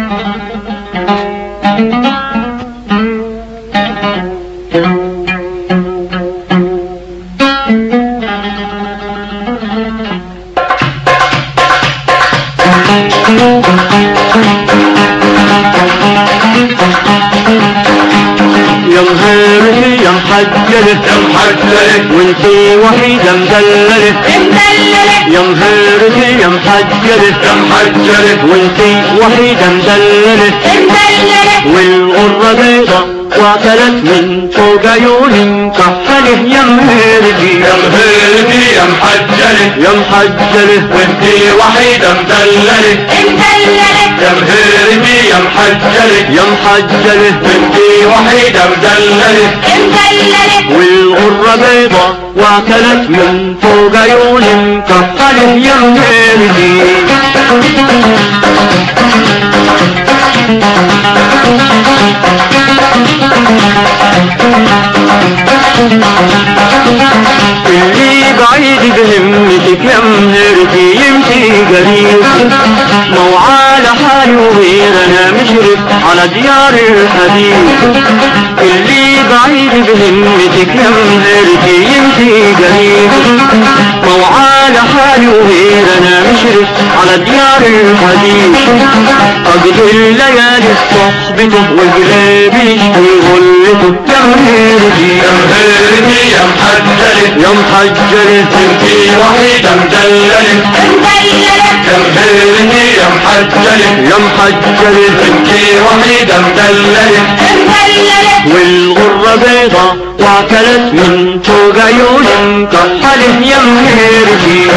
يا مهيرتي يا محجلة وانتي وحيدة مدللة يا مهيرتي يا محجلة وانتي وحيدة مدللة والغرة بيضة واكلت من فوق عيوني مكحلة يا مهيرتي يا محجلة وانتي وحيدة مدللة يا مهيرتي يا محجلة وانتي وحيدة مدللة والغرة بيضة واكلت من فوق عيوني مكحلة يا مهيرتي اللي بعيد بهمتك يا مهيرتي يمشي قريب مو على حالي وغير انا مشرف على ديار الحبيب اللي بعيد بهمتك يا مهيرتي يمشي قريب مو على حالي وغير انا مشرف على ديار الحبيب اقضي الليالي بصحبته وقلبي يشتهي غلته يا مهيرتي يا محجلة وانتي وحيدة مدللة يا مهيرتي يا محجلة وانتي وحيدة مدللة والغرة بيضة واكلت من فوق عيوني مكحلة يا مهيرتي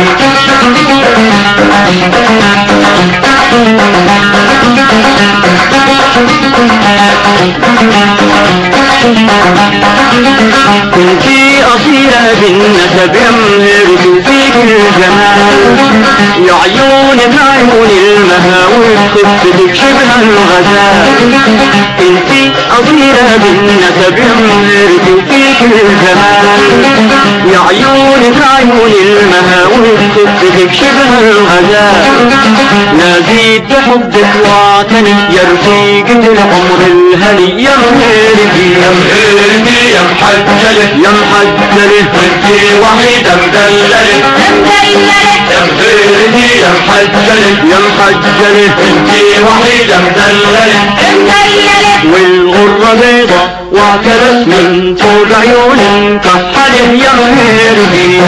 كنتي أصيلة بالنسب يا مهيرتي وفيك الجمال يا عيونك عيون المهاوي خفتك شبه الغزال كنتي أصيلة بالنسب يا مهيرتي وفيك الجمال يا عيونك عيون المهاوي خفتك شبه الغزال نزيد بحبك واعتني يا رفيقة العمر الهني يا مهيرتي يا محجلة وانتي وحيدة مدللة يا مهيرتي يا محجلة وانتي وحيدة مدللة والغرة بيضة واكلت من فوق عيوني مكحلة يا مهيرتي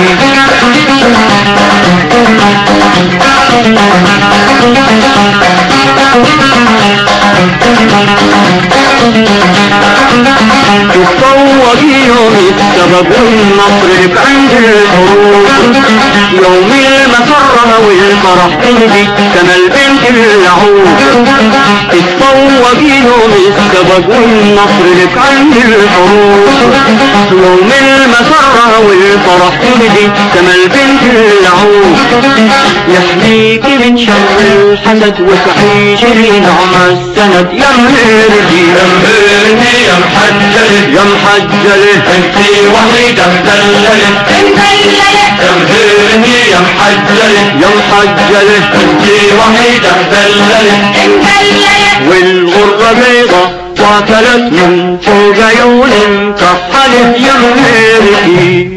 تتفوقي يوم السبب والنصر لك عند الحروب يوم المسرة والفرح تهدي كما البنت العود تتفوقي يوم السبب والنصر لك عند الحروب يوم المسرة والفرح تهدي كما البنت العود يحميكي من شر الحسد وتعيش لنعم السند يا مهيرتي يا محجلة انتي وحيدة مدللة يا مهيرتي يا محجلة انتي وحيدة مدللة والغرة بيضة واكلت من فوق عيوني مكحلة يا مهيرتي